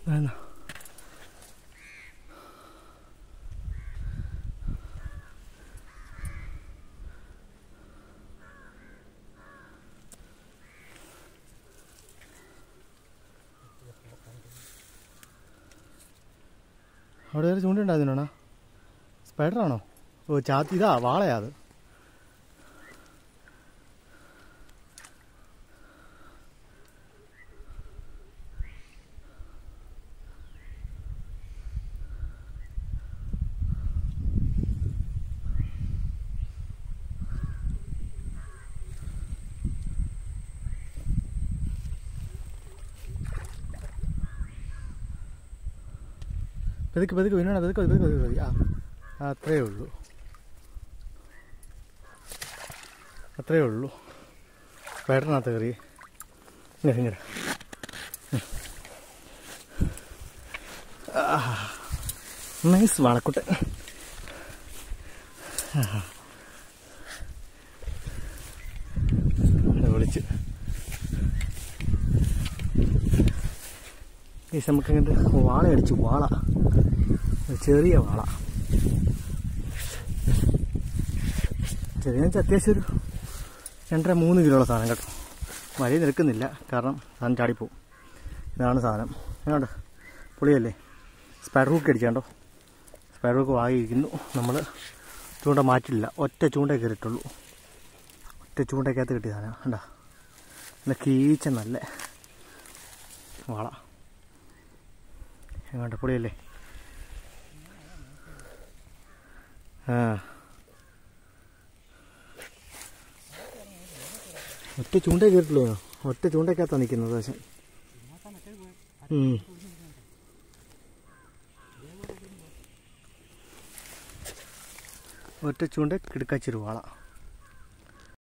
അവിടെ ഒരു ചൂണ്ടുണ്ടായിരുന്നോണ സ്പൈഡറാണോ? ഓ ചാത്തി ഇതാ വാളയാ അത്. പതുക്കെ പതുക്കെ വീണാണ്. പതുക്കെ പതുക്കെ പതുക്കെ മതി. അത്രയേ ഉള്ളൂ, അത്രയേ ഉള്ളൂ. സ്പൈഡറിനകത്ത് കയറി ഇങ്ങനെ നൈസ് വാളക്കുട്ടൻ. വിളിച്ച് ഈ നമുക്കങ്ങോട്ട് വാള അടിച്ചു. വാള ചെറിയ വാള, ചെറിയ അത്യാവശ്യം ഒരു 2.5-3 കിലോയുള്ള സാധനം കേട്ടോ. വഴി നിൽക്കുന്നില്ല കാരണം സാധനം ചാടിപ്പോവും. ഇതാണ് സാധനം. ഏതാണ്ട് പൊളിയല്ലേ. സ്പൈഡർ ഹൂക്ക് അടിച്ചാണ്ടോ. സ്പൈഡർ ഹൂക്ക് വാങ്ങിയിരിക്കുന്നു. നമ്മൾ ചൂണ്ട മാറ്റില്ല, ഒറ്റ ചൂണ്ടേ കയറിയിട്ടുള്ളൂ. ഒറ്റ ചൂണ്ടയ്ക്കകത്ത് കിട്ടിയ സാധനം കണ്ടോ. നല്ല കീച്ച നല്ല വാള. എങ്ങോട്ട് പൊളിയല്ലേ. ഒറ്റ ചൂണ്ടേ കയറിയിട്ടുള്ളൂ. ഒറ്റ ചൂണ്ടയ്ക്കകത്താണ് നിൽക്കുന്നത്. പക്ഷേ ഒറ്റ ചൂണ്ട കിടക്കാച്ചിരു വാള.